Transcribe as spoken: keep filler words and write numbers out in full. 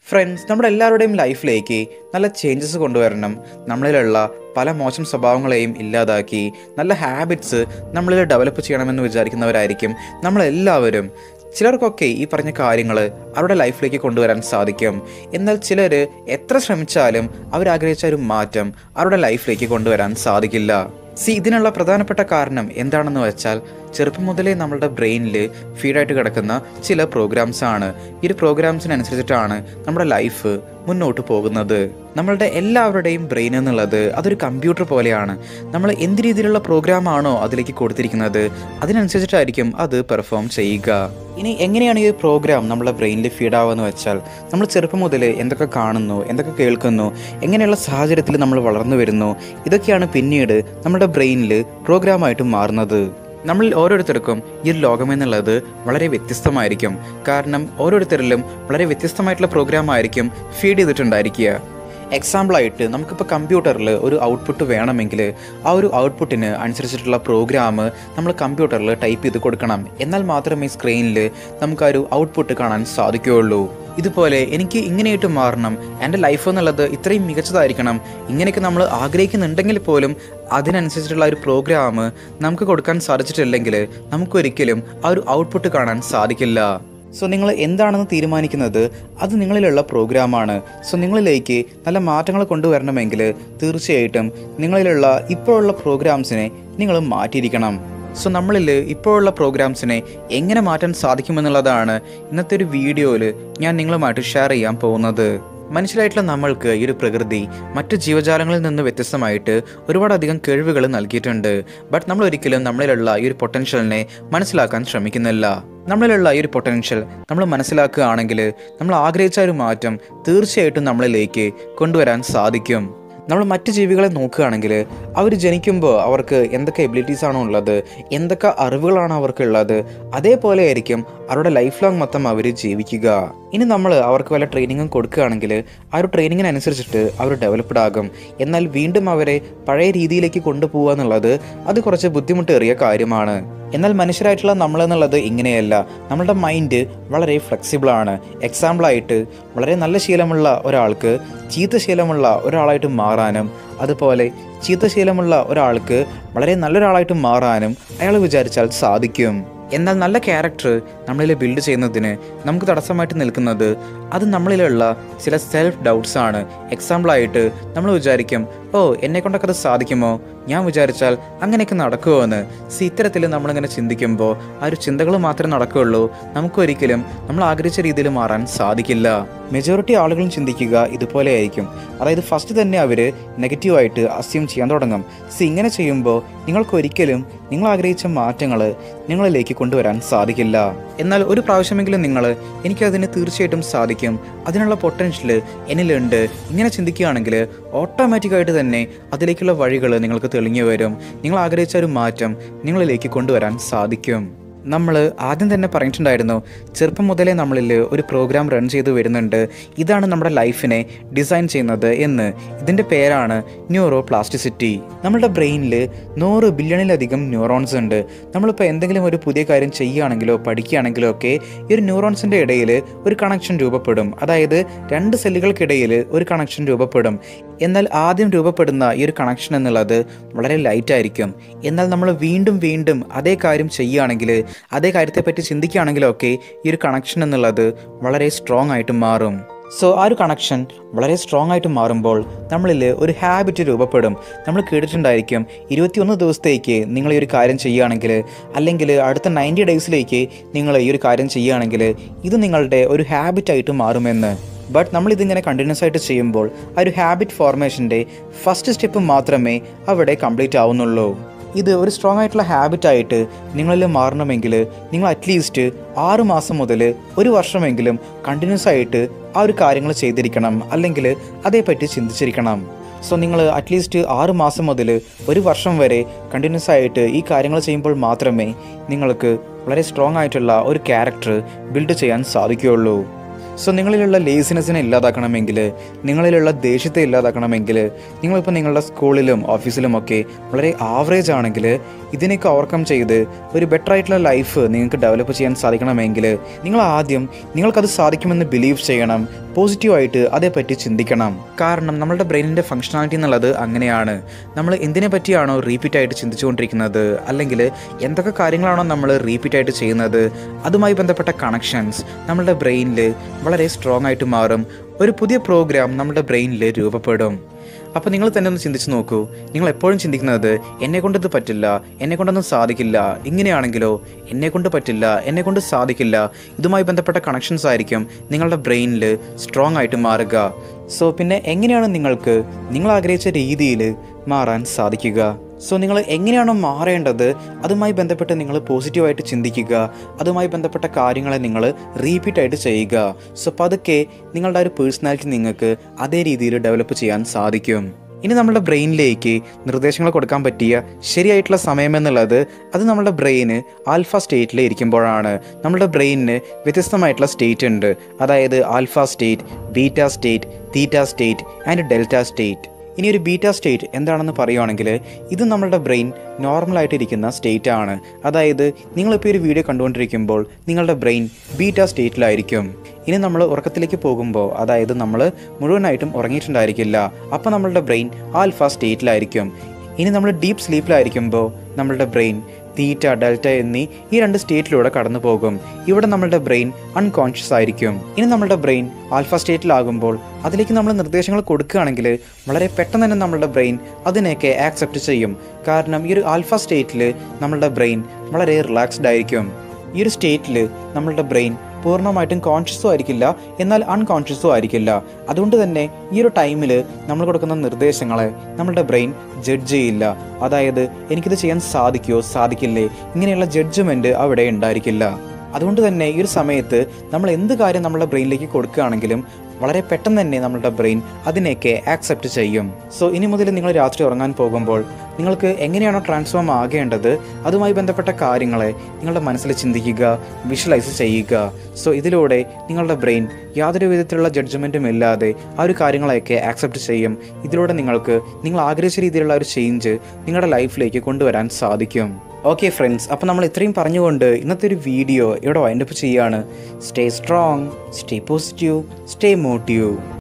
Friends, നമ്മുടെ എല്ലാവരുടെയും ലൈഫിലേക്ക് നല്ല ചേഞ്ചസ് കൊണ്ടുവരണം. നമ്മളിലുള്ള പല മോശം സ്വഭാവങ്ങളെയും ഇല്ലാതാക്കി നല്ല ഹാബിറ്റ്സ് നമ്മളിൽ ഡെവലപ്പ് ചെയ്യണമെന്ന് വിചാരിക്കുന്നവരായിരിക്കും നമ്മളെല്ലാവരും. ചിലർക്കൊക്കെ ഈ പറഞ്ഞ കാര്യങ്ങൾ അവരുടെ ലൈഫിലേക്ക് കൊണ്ടുവരാൻ സാധിക്കും. എന്നാൽ ചിലർ എത്ര ശ്രമിച്ചാലും അവരാഗ്രഹിച്ച ഒരു മാറ്റം അവരുടെ ലൈഫിലേക്ക് കൊണ്ടുവരാൻ സാധിക്കില്ല. സി ഇതിനുള്ള പ്രധാനപ്പെട്ട കാരണം എന്താണെന്ന് വെച്ചാൽ ചെറുപ്പം മുതലേ നമ്മളുടെ ബ്രെയിനിൽ ഫീഡായിട്ട് കിടക്കുന്ന ചില പ്രോഗ്രാംസ് ആണ്. ഈ ഒരു പ്രോഗ്രാംസിനനുസരിച്ചിട്ടാണ് നമ്മുടെ ലൈഫ് മുന്നോട്ട് പോകുന്നത്. നമ്മളുടെ എല്ലാവരുടെയും ബ്രെയിൻ എന്നുള്ളത് അതൊരു കമ്പ്യൂട്ടർ പോലെയാണ്. നമ്മൾ എന്ത് രീതിയിലുള്ള പ്രോഗ്രാമാണോ അതിലേക്ക് കൊടുത്തിരിക്കുന്നത് അതിനനുസരിച്ചിട്ടായിരിക്കും അത് പെർഫോം ചെയ്യുക. ഇനി എങ്ങനെയാണ് ഈ പ്രോഗ്രാം നമ്മുടെ ബ്രെയിനിൽ ഫീഡാവുകയെന്ന് വെച്ചാൽ നമ്മൾ ചെറുപ്പം മുതൽ എന്തൊക്കെ കാണുന്നു, എന്തൊക്കെ കേൾക്കുന്നു, എങ്ങനെയുള്ള സാഹചര്യത്തിൽ നമ്മൾ വളർന്നു വരുന്നു, ഇതൊക്കെയാണ് പിന്നീട് നമ്മുടെ ബ്രെയിനിൽ പ്രോഗ്രാമായിട്ട് മാറുന്നത്. നമ്മളിൽ ഓരോരുത്തർക്കും ഈ ഒരു ലോകം എന്നുള്ളത് വളരെ വ്യത്യസ്തമായിരിക്കും. കാരണം ഓരോരുത്തരിലും വളരെ വ്യത്യസ്തമായിട്ടുള്ള പ്രോഗ്രാം ആയിരിക്കും ഫീഡ് ചെയ്തിട്ടുണ്ടായിരിക്കുക. എക്സാമ്പിളായിട്ട് നമുക്കിപ്പോൾ കമ്പ്യൂട്ടറിൽ ഒരു ഔട്ട്പുട്ട് വേണമെങ്കിൽ ആ ഒരു ഔട്ട്പുട്ടിന് അനുസരിച്ചിട്ടുള്ള പ്രോഗ്രാം നമ്മൾ കമ്പ്യൂട്ടറിൽ ടൈപ്പ് ചെയ്ത് കൊടുക്കണം. എന്നാൽ മാത്രമേ സ്ക്രീനിൽ നമുക്ക് ആ ഒരു ഔട്ട്പുട്ട് കാണാൻ സാധിക്കുകയുള്ളൂ. ഇതുപോലെ എനിക്ക് ഇങ്ങനെയായിട്ട് മാറണം, എൻ്റെ ലൈഫ് എന്നുള്ളത് ഇത്രയും മികച്ചതായിരിക്കണം, ഇങ്ങനെയൊക്കെ നമ്മൾ ആഗ്രഹിക്കുന്നുണ്ടെങ്കിൽ പോലും അതിനനുസരിച്ചിട്ടുള്ള ഒരു പ്രോഗ്രാം നമുക്ക് കൊടുക്കാൻ സാധിച്ചിട്ടില്ലെങ്കിൽ നമുക്കൊരിക്കലും ആ ഒരു ഔട്ട്പുട്ട് കാണാൻ സാധിക്കില്ല. സോ നിങ്ങൾ എന്താണെന്ന് തീരുമാനിക്കുന്നത് അത് നിങ്ങളിലുള്ള പ്രോഗ്രാമാണ്. സോ നിങ്ങളിലേക്ക് നല്ല മാറ്റങ്ങൾ കൊണ്ടുവരണമെങ്കിൽ തീർച്ചയായിട്ടും നിങ്ങളിലുള്ള ഇപ്പോഴുള്ള പ്രോഗ്രാംസിനെ നിങ്ങൾ മാറ്റിയിരിക്കണം. സോ നമ്മളിൽ ഇപ്പോഴുള്ള പ്രോഗ്രാംസിനെ എങ്ങനെ മാറ്റാൻ സാധിക്കുമെന്നുള്ളതാണ് ഇന്നത്തെ ഒരു വീഡിയോയിൽ ഞാൻ നിങ്ങളുമായിട്ട് ഷെയർ ചെയ്യാൻ പോകുന്നത്. മനുഷ്യരായിട്ടുള്ള നമ്മൾക്ക് ഈ ഒരു പ്രകൃതി മറ്റ് ജീവജാലങ്ങളിൽ നിന്ന് വ്യത്യസ്തമായിട്ട് ഒരുപാടധികം കഴിവുകൾ നൽകിയിട്ടുണ്ട്. ബട്ട് നമ്മൾ ഒരിക്കലും നമ്മളിലുള്ള ഈ ഒരു പൊട്ടൻഷ്യലിനെ മനസ്സിലാക്കാൻ ശ്രമിക്കുന്നില്ല. നമ്മളിലുള്ള ഈ ഒരു പൊട്ടൻഷ്യൽ നമ്മൾ മനസ്സിലാക്കുകയാണെങ്കിൽ നമ്മൾ ആഗ്രഹിച്ച ഒരു മാറ്റം തീർച്ചയായിട്ടും നമ്മളിലേക്ക് കൊണ്ടുവരാൻ സാധിക്കും. നമ്മൾ മറ്റ് ജീവികളെ നോക്കുകയാണെങ്കിൽ അവർ ജനിക്കുമ്പോൾ അവർക്ക് എന്തൊക്കെ എബിലിറ്റീസ് ആണോ ഉള്ളത്, എന്തൊക്കെ അറിവുകളാണ് അവർക്കുള്ളത്, അതേപോലെ ആയിരിക്കും അവരുടെ ലൈഫ് ലോങ് മൊത്തം അവർ ജീവിക്കുക. ഇനി നമ്മൾ അവർക്ക് വല്ല ട്രെയിനിങ്ങും കൊടുക്കുകയാണെങ്കിൽ ആ ഒരു ട്രെയിനിങ്ങിനനുസരിച്ചിട്ട് അവർ ഡെവലപ്ഡ് ആകും. എന്നാൽ വീണ്ടും അവരെ പഴയ രീതിയിലേക്ക് കൊണ്ടുപോകുക എന്നുള്ളത് അത് കുറച്ച് ബുദ്ധിമുട്ടേറിയ കാര്യമാണ്. എന്നാൽ മനുഷ്യരായിട്ടുള്ള നമ്മളെന്നുള്ളത് ഇങ്ങനെയല്ല. നമ്മളുടെ മൈൻഡ് വളരെ ഫ്ലെക്സിബിളാണ്. എക്സാമ്പിളായിട്ട് വളരെ നല്ല ശീലമുള്ള ഒരാൾക്ക് ചീത്ത ശീലമുള്ള ഒരാളായിട്ട് മാറാനും അതുപോലെ ചീത്ത ശീലമുള്ള ഒരാൾക്ക് വളരെ നല്ലൊരാളായിട്ട് മാറാനും അയാൾ വിചാരിച്ചാൽ സാധിക്കും. എന്നാൽ നല്ല ക്യാരക്ടർ നമ്മളിൽ ബിൽഡ് ചെയ്യുന്നതിന് നമുക്ക് തടസ്സമായിട്ട് നിൽക്കുന്നത് അത് നമ്മളിലുള്ള ചില സെൽഫ് ഡൗട്ട്സ് ആണ്. എക്സാമ്പിളായിട്ട് നമ്മൾ വിചാരിക്കും, ഓ എന്നെ കൊണ്ടൊക്കെ അത് സാധിക്കുമോ, ഞാൻ വിചാരിച്ചാൽ അങ്ങനെയൊക്കെ നടക്കുമോ എന്ന്. സി ഇത്തരത്തിൽ നമ്മളിങ്ങനെ ചിന്തിക്കുമ്പോൾ ആ ഒരു ചിന്തകൾ മാത്രമേ നടക്കുകയുള്ളൂ. നമുക്കൊരിക്കലും നമ്മൾ ആഗ്രഹിച്ച രീതിയിൽ മാറാൻ സാധിക്കില്ല. മെജോറിറ്റി ആളുകളും ചിന്തിക്കുക ഇതുപോലെ ആയിരിക്കും. അതായത് ഫസ്റ്റ് തന്നെ അവർ നെഗറ്റീവായിട്ട് അസ്യൂം ചെയ്യാൻ തുടങ്ങും. സി ഇങ്ങനെ ചെയ്യുമ്പോൾ നിങ്ങൾക്കൊരിക്കലും നിങ്ങൾ ആഗ്രഹിച്ച മാറ്റങ്ങൾ നിങ്ങളിലേക്ക് കൊണ്ടുവരാൻ സാധിക്കില്ല. എന്നാൽ ഒരു പ്രാവശ്യമെങ്കിലും നിങ്ങൾ എനിക്കതിന് തീർച്ചയായിട്ടും സാധിക്കും, അതിനുള്ള പൊട്ടൻഷ്യൽ എന്നിലുണ്ട്, ഇങ്ങനെ ചിന്തിക്കുകയാണെങ്കിൽ ഓട്ടോമാറ്റിക്കായിട്ട് തന്നെ അതിലേക്കുള്ള വഴികൾ നിങ്ങൾക്ക് തെളിഞ്ഞു വരും. നിങ്ങൾ ആഗ്രഹിച്ച ഒരു മാറ്റം നിങ്ങളിലേക്ക് കൊണ്ടുവരാൻ സാധിക്കും. നമ്മൾ ആദ്യം തന്നെ പറഞ്ഞിട്ടുണ്ടായിരുന്നു, ചെറുപ്പം മുതലേ നമ്മളിൽ ഒരു പ്രോഗ്രാം റൺ ചെയ്ത് വരുന്നുണ്ട്. ഇതാണ് നമ്മുടെ ലൈഫിനെ ഡിസൈൻ ചെയ്യുന്നത് എന്ന്. ഇതിൻ്റെ പേരാണ് ന്യൂറോ പ്ലാസ്റ്റിസിറ്റി. നമ്മുടെ ബ്രെയിനിൽ നൂറ് ബില്യണിലധികം ന്യൂറോൺസ് ഉണ്ട്. നമ്മളിപ്പോൾ എന്തെങ്കിലും ഒരു പുതിയ കാര്യം ചെയ്യുകയാണെങ്കിലോ പഠിക്കുകയാണെങ്കിലോ ഒക്കെ ഈ ഒരു ന്യൂറോൺസിൻ്റെ ഇടയിൽ ഒരു കണക്ഷൻ രൂപപ്പെടും. അതായത് രണ്ട് സെല്ലുകൾക്കിടയിൽ ഒരു കണക്ഷൻ രൂപപ്പെടും. എന്നാൽ ആദ്യം രൂപപ്പെടുന്ന ഈ ഒരു കണക്ഷൻ എന്നുള്ളത് വളരെ ലൈറ്റ് ആയിരിക്കും. എന്നാൽ നമ്മൾ വീണ്ടും വീണ്ടും അതേ കാര്യം ചെയ്യുകയാണെങ്കിൽ, അതേ കാര്യത്തെപ്പറ്റി ചിന്തിക്കുകയാണെങ്കിലൊക്കെ ഈ ഒരു കണക്ഷൻ എന്നുള്ളത് വളരെ സ്ട്രോങ് ആയിട്ട് മാറും. സോ ആ ഒരു കണക്ഷൻ വളരെ സ്ട്രോങ് ആയിട്ട് മാറുമ്പോൾ നമ്മളിൽ ഒരു ഹാബിറ്റ് രൂപപ്പെടും. നമ്മൾ കേട്ടിട്ടുണ്ടായിരിക്കും, ഇരുപത്തിയൊന്ന് ദിവസത്തേക്ക് നിങ്ങൾ ഈ ഒരു കാര്യം ചെയ്യുകയാണെങ്കിൽ, അല്ലെങ്കിൽ അടുത്ത നയൻറ്റി ഡേയ്സിലേക്ക് നിങ്ങൾ ഈ ഒരു കാര്യം ചെയ്യുകയാണെങ്കിൽ ഇത് നിങ്ങളുടെ ഒരു ഹാബിറ്റായിട്ട് മാറുമെന്ന്. ബട്ട് നമ്മളിതിങ്ങനെ കണ്ടിന്യൂസ് ആയിട്ട് ചെയ്യുമ്പോൾ ആ ഒരു ഹാബിറ്റ് ഫോർമേഷൻ്റെ ഫസ്റ്റ് സ്റ്റെപ്പ് മാത്രമേ അവിടെ കംപ്ലീറ്റ് ആവുന്നുള്ളൂ. ഇത് ഒരു സ്ട്രോങ് ആയിട്ടുള്ള ഹാബിറ്റായിട്ട് നിങ്ങളിൽ മാറണമെങ്കിൽ നിങ്ങൾ അറ്റ്ലീസ്റ്റ് ആറ് മാസം മുതൽ ഒരു വർഷമെങ്കിലും കണ്ടിന്യൂസ് ആയിട്ട് ആ ഒരു കാര്യങ്ങൾ ചെയ്തിരിക്കണം, അല്ലെങ്കിൽ അതേപ്പറ്റി ചിന്തിച്ചിരിക്കണം. സോ നിങ്ങൾ അറ്റ്ലീസ്റ്റ് ആറ് മാസം മുതൽ ഒരു വർഷം വരെ കണ്ടിന്യൂസ് ആയിട്ട് ഈ കാര്യങ്ങൾ ചെയ്യുമ്പോൾ മാത്രമേ നിങ്ങൾക്ക് വളരെ സ്ട്രോങ് ആയിട്ടുള്ള ഒരു ക്യാരക്ടർ ബിൽഡ് ചെയ്യാൻ സാധിക്കുകയുള്ളൂ. സോ നിങ്ങളിലുള്ള ലേസിനെസ്സിനെ ഇല്ലാതാക്കണമെങ്കിൽ, നിങ്ങളിലുള്ള ദേഷ്യത്തെ ഇല്ലാതാക്കണമെങ്കിൽ, നിങ്ങളിപ്പോൾ നിങ്ങളുടെ സ്കൂളിലും ഓഫീസിലുമൊക്കെ വളരെ ആവറേജ് ആണെങ്കിൽ ഇതിനൊക്കെ ഓവർകം ചെയ്ത് ഒരു ബെറ്റർ ആയിട്ടുള്ള ലൈഫ് നിങ്ങൾക്ക് ഡെവലപ്പ് ചെയ്യാൻ സാധിക്കണമെങ്കിൽ നിങ്ങൾ ആദ്യം നിങ്ങൾക്കത് സാധിക്കുമെന്ന് ബിലീവ് ചെയ്യണം. പോസിറ്റീവായിട്ട് അതേപ്പറ്റി ചിന്തിക്കണം. കാരണം നമ്മളുടെ ബ്രെയിനിൻ്റെ ഫങ്ഷണാലിറ്റി എന്നുള്ളത് അങ്ങനെയാണ്. നമ്മൾ എന്തിനെ പറ്റിയാണോ റീപ്പീറ്റായിട്ട് ചിന്തിച്ചുകൊണ്ടിരിക്കുന്നത്, അല്ലെങ്കിൽ എന്തൊക്കെ കാര്യങ്ങളാണോ നമ്മൾ റീപ്പീറ്റായിട്ട് ചെയ്യുന്നത്, അതുമായി ബന്ധപ്പെട്ട കണക്ഷൻസ് നമ്മളുടെ ബ്രെയിനിൽ വളരെ സ്ട്രോങ് ആയിട്ട് മാറും. ഒരു പുതിയ പ്രോഗ്രാം നമ്മുടെ ബ്രെയിനിൽ രൂപപ്പെടും. അപ്പോൾ നിങ്ങൾ തന്നെ ഒന്ന് ചിന്തിച്ച് നോക്കൂ. നിങ്ങൾ എപ്പോഴും ചിന്തിക്കുന്നത് എന്നെക്കൊണ്ടിത് പറ്റില്ല, എന്നെക്കൊണ്ടൊന്നും സാധിക്കില്ല, ഇങ്ങനെയാണെങ്കിലോ, എന്നെക്കൊണ്ട് പറ്റില്ല, എന്നെക്കൊണ്ട് സാധിക്കില്ല, ഇതുമായി ബന്ധപ്പെട്ട കണക്ഷൻസ് ആയിരിക്കും നിങ്ങളുടെ ബ്രെയിനിൽ സ്ട്രോങ് ആയിട്ട് മാറുക. സോ പിന്നെ എങ്ങനെയാണ് നിങ്ങൾക്ക് നിങ്ങൾ ആഗ്രഹിച്ച രീതിയിൽ മാറാൻ സാധിക്കുക? സോ നിങ്ങൾ എങ്ങനെയാണോ മാറേണ്ടത് അതുമായി ബന്ധപ്പെട്ട് നിങ്ങൾ പോസിറ്റീവായിട്ട് ചിന്തിക്കുക, അതുമായി ബന്ധപ്പെട്ട കാര്യങ്ങളെ നിങ്ങൾ റീപ്പീറ്റായിട്ട് ചെയ്യുക. സോ പതുക്കെ നിങ്ങളുടെ ഒരു പേഴ്സണാലിറ്റി നിങ്ങൾക്ക് അതേ രീതിയിൽ ഡെവലപ്പ് ചെയ്യാൻ സാധിക്കും. ഇനി നമ്മുടെ ബ്രെയിനിലേക്ക് നിർദ്ദേശങ്ങൾ കൊടുക്കാൻ പറ്റിയ ശരിയായിട്ടുള്ള സമയം എന്നുള്ളത് അത് നമ്മുടെ ബ്രെയിന് ആൽഫ സ്റ്റേറ്റിൽ ഇരിക്കുമ്പോഴാണ്. നമ്മുടെ ബ്രെയിനിന് വ്യത്യസ്തമായിട്ടുള്ള സ്റ്റേറ്റ് ഉണ്ട്. അതായത് alpha state, beta state, theta state and delta state. ഇനി ഒരു ബീറ്റ സ്റ്റേറ്റ് എന്താണെന്ന് പറയുകയാണെങ്കിൽ ഇത് നമ്മളുടെ ബ്രെയിൻ നോർമലായിട്ടിരിക്കുന്ന സ്റ്റേറ്റ് ആണ്. അതായത് നിങ്ങളിപ്പോൾ ഒരു വീഡിയോ കണ്ടുകൊണ്ടിരിക്കുമ്പോൾ നിങ്ങളുടെ ബ്രെയിൻ ബീറ്റ സ്റ്റേറ്റിലായിരിക്കും. ഇനി നമ്മൾ ഉറക്കത്തിലേക്ക് പോകുമ്പോൾ, അതായത് നമ്മൾ മുഴുവനായിട്ടും ഉറങ്ങിയിട്ടുണ്ടായിരിക്കില്ല, അപ്പോൾ നമ്മളുടെ ബ്രെയിൻ ആൽഫ സ്റ്റേറ്റിലായിരിക്കും. ഇനി നമ്മൾ ഡീപ്പ് സ്ലീപ്പിലായിരിക്കുമ്പോൾ നമ്മളുടെ ബ്രെയിൻ തീറ്റ, ഡെൽറ്റ എന്നീ ഈ രണ്ട് സ്റ്റേറ്റിലൂടെ കടന്നു പോകും. ഇവിടെ നമ്മളുടെ ബ്രെയിൻ അൺകോൺഷ്യസ് ആയിരിക്കും. ഇനി നമ്മളുടെ ബ്രെയിൻ ആൽഫ സ്റ്റേറ്റിലാകുമ്പോൾ അതിലേക്ക് നമ്മൾ നിർദ്ദേശങ്ങൾ കൊടുക്കുകയാണെങ്കിൽ വളരെ പെട്ടെന്ന് തന്നെ നമ്മളുടെ ബ്രെയിൻ അതിനെയൊക്കെ ആക്സെപ്റ്റ് ചെയ്യും. കാരണം ഈ ഒരു ആൽഫ സ്റ്റേറ്റിൽ നമ്മളുടെ ബ്രെയിൻ വളരെ റിലാക്സ്ഡ് ആയിരിക്കും. ഈ ഒരു സ്റ്റേറ്റിൽ നമ്മളുടെ ബ്രെയിൻ പൂർണ്ണമായിട്ടും കോൺഷ്യസും ആയിരിക്കില്ല, എന്നാൽ അൺകോൺഷ്യസും ആയിരിക്കില്ല. അതുകൊണ്ട് തന്നെ ഈ ഒരു ടൈമിൽ നമ്മൾ കൊടുക്കുന്ന നിർദ്ദേശങ്ങളെ നമ്മളുടെ ബ്രെയിൻ ജഡ്ജ് ചെയ്യില്ല. അതായത് എനിക്കിത് ചെയ്യാൻ സാധിക്കുമോ സാധിക്കില്ലേ ഇങ്ങനെയുള്ള ജഡ്ജ്മെൻറ്റ് അവിടെ ഉണ്ടായിരിക്കില്ല. അതുകൊണ്ട് തന്നെ ഈ ഒരു സമയത്ത് നമ്മൾ എന്ത് കാര്യം നമ്മളുടെ ബ്രെയിനിലേക്ക് കൊടുക്കുകയാണെങ്കിലും വളരെ പെട്ടെന്ന് തന്നെ നമ്മളുടെ ബ്രെയിൻ അതിനെയൊക്കെ ആക്സെപ്റ്റ് ചെയ്യും. സോ ഇനി മുതൽ നിങ്ങൾ രാത്രി ഉറങ്ങാൻ പോകുമ്പോൾ നിങ്ങൾക്ക് എങ്ങനെയാണോ ട്രാൻസ്ഫോം ആകേണ്ടത് അതുമായി ബന്ധപ്പെട്ട കാര്യങ്ങളെ നിങ്ങളുടെ മനസ്സിൽ ചിന്തിക്കുക, വിഷ്വലൈസ് ചെയ്യുക. സോ ഇതിലൂടെ നിങ്ങളുടെ ബ്രെയിൻ യാതൊരു വിധത്തിലുള്ള ജഡ്ജ്മെൻറ്റും ഇല്ലാതെ ആ ഒരു കാര്യങ്ങളെയൊക്കെ ആക്സെപ്റ്റ് ചെയ്യും. ഇതിലൂടെ നിങ്ങൾക്ക് നിങ്ങൾ ആഗ്രഹിച്ച രീതിയിലുള്ള ഒരു ചേഞ്ച് നിങ്ങളുടെ ലൈഫിലേക്ക് കൊണ്ടുവരാൻ സാധിക്കും. ഓക്കെ ഫ്രണ്ട്സ്, അപ്പോൾ നമ്മൾ ഇത്രയും പറഞ്ഞുകൊണ്ട് ഇന്നത്തെ ഒരു വീഡിയോ ഇവിടെ വൈൻഡപ്പ് ചെയ്യുകയാണ്. Stay strong, stay positive, stay motive.